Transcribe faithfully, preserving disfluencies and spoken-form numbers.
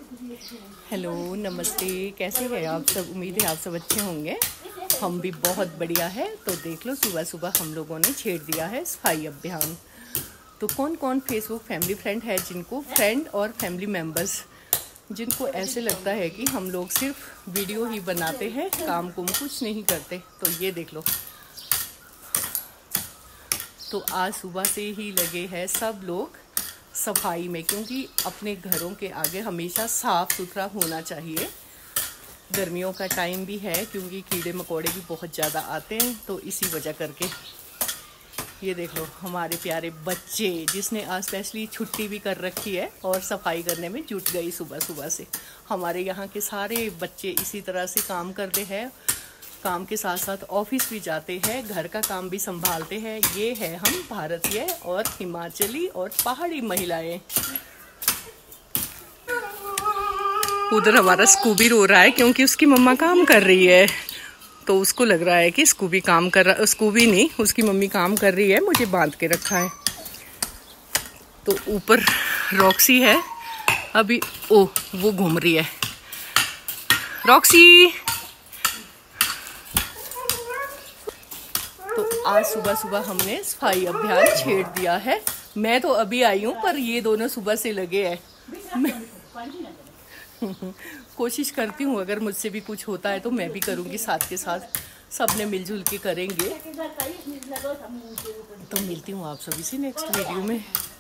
Hello, नमस्ते। कैसे हैं आप सब? उम्मीद है आप सब अच्छे होंगे। हम भी बहुत बढ़िया है। तो देख लो, सुबह सुबह हम लोगों ने छेड़ दिया है सफाई अभियान। तो कौन कौन फेसबुक फैमिली फ्रेंड है जिनको फ्रेंड और फैमिली मेम्बर्स जिनको ऐसे लगता है कि हम लोग सिर्फ वीडियो ही बनाते हैं, काम कुम कुछ नहीं करते, तो ये देख लो। तो आज सुबह से ही लगे हैं सब लोग सफाई में, क्योंकि अपने घरों के आगे हमेशा साफ सुथरा होना चाहिए। गर्मियों का टाइम भी है, क्योंकि कीड़े मकोड़े भी बहुत ज़्यादा आते हैं, तो इसी वजह करके ये देख लो हमारे प्यारे बच्चे, जिसने आज स्पेशली छुट्टी भी कर रखी है और सफाई करने में जुट गई सुबह सुबह से। हमारे यहाँ के सारे बच्चे इसी तरह से काम करते हैं, काम के साथ साथ ऑफिस भी जाते हैं, घर का काम भी संभालते हैं। ये है हम भारतीय और हिमाचली और पहाड़ी महिलाएं। उधर हमारा स्कूबी रो रहा है क्योंकि उसकी मम्मा काम कर रही है, तो उसको लग रहा है कि स्कूबी काम कर रहा, स्कूबी नहीं, उसकी मम्मी काम कर रही है, मुझे बांध के रखा है। तो ऊपर रॉक्सी है, अभी ओ वो घूम रही है। रॉक्सी, तो आज सुबह सुबह हमने सफाई अभियान छेड़ दिया है। मैं तो अभी आई हूँ, पर ये दोनों सुबह से लगे हैं। मैं कोशिश करती हूँ, अगर मुझसे भी कुछ होता है तो मैं भी करूँगी साथ के साथ, सबने मिलजुल के करेंगे। तो मिलती हूँ आप सभी से नेक्स्ट वीडियो में।